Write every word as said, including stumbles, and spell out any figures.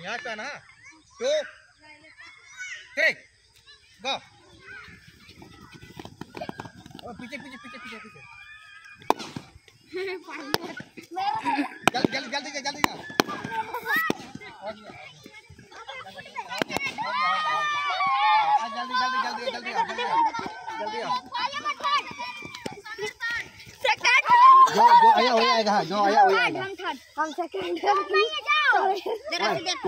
यहाँ पे ना टू थ्री गो पीछे पीछे पीछे पीछे पीछे जल्दी जल्दी जल्दी जल्दी जल्दी जल्दी जल्दी जल्दी जो जो आया वही आएगा जो आया वही आएगा हम सेकंड